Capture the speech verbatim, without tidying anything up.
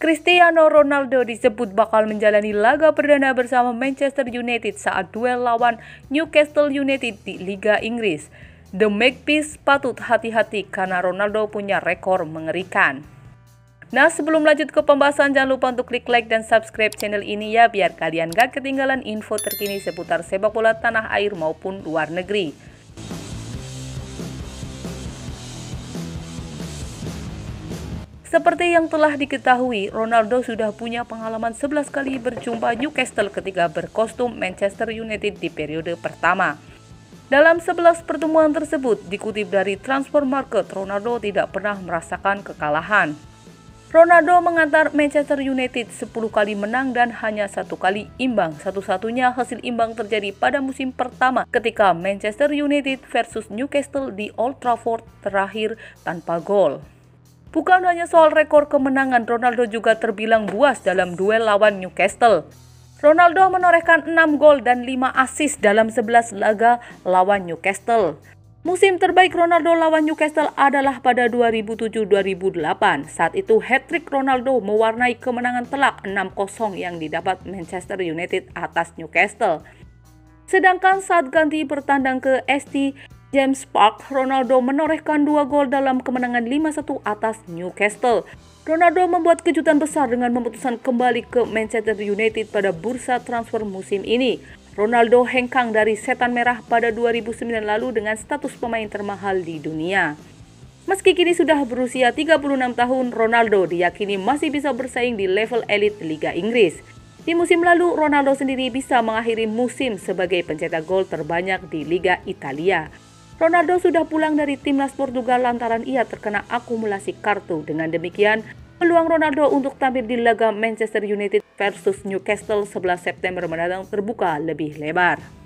Cristiano Ronaldo disebut bakal menjalani laga perdana bersama Manchester United saat duel lawan Newcastle United di Liga Inggris. The Magpies patut hati-hati karena Ronaldo punya rekor mengerikan. Nah, sebelum lanjut ke pembahasan, jangan lupa untuk klik like dan subscribe channel ini ya, biar kalian gak ketinggalan info terkini seputar sepak bola tanah air maupun luar negeri. Seperti yang telah diketahui, Ronaldo sudah punya pengalaman sebelas kali berjumpa Newcastle ketika berkostum Manchester United di periode pertama. Dalam sebelas pertemuan tersebut, dikutip dari Transfermarkt, Ronaldo tidak pernah merasakan kekalahan. Ronaldo mengantar Manchester United sepuluh kali menang dan hanya satu kali imbang. Satu-satunya hasil imbang terjadi pada musim pertama ketika Manchester United versus Newcastle di Old Trafford terakhir tanpa gol. Bukan hanya soal rekor kemenangan, Ronaldo juga terbilang buas dalam duel lawan Newcastle. Ronaldo menorehkan enam gol dan lima assist dalam sebelas laga lawan Newcastle. Musim terbaik Ronaldo lawan Newcastle adalah pada dua ribu tujuh dua ribu delapan. Saat itu hat-trick Ronaldo mewarnai kemenangan telak enam kosong yang didapat Manchester United atas Newcastle. Sedangkan saat ganti bertandang ke S T James Park, Ronaldo menorehkan dua gol dalam kemenangan lima satu atas Newcastle. Ronaldo membuat kejutan besar dengan memutuskan kembali ke Manchester United pada bursa transfer musim ini. Ronaldo hengkang dari setan merah pada dua ribu sembilan lalu dengan status pemain termahal di dunia. Meski kini sudah berusia tiga puluh enam tahun, Ronaldo diyakini masih bisa bersaing di level elit Liga Inggris. Di musim lalu, Ronaldo sendiri bisa mengakhiri musim sebagai pencetak gol terbanyak di Liga Italia. Ronaldo sudah pulang dari timnas Portugal lantaran ia terkena akumulasi kartu. Dengan demikian, peluang Ronaldo untuk tampil di laga Manchester United versus Newcastle sebelas September mendatang terbuka lebih lebar.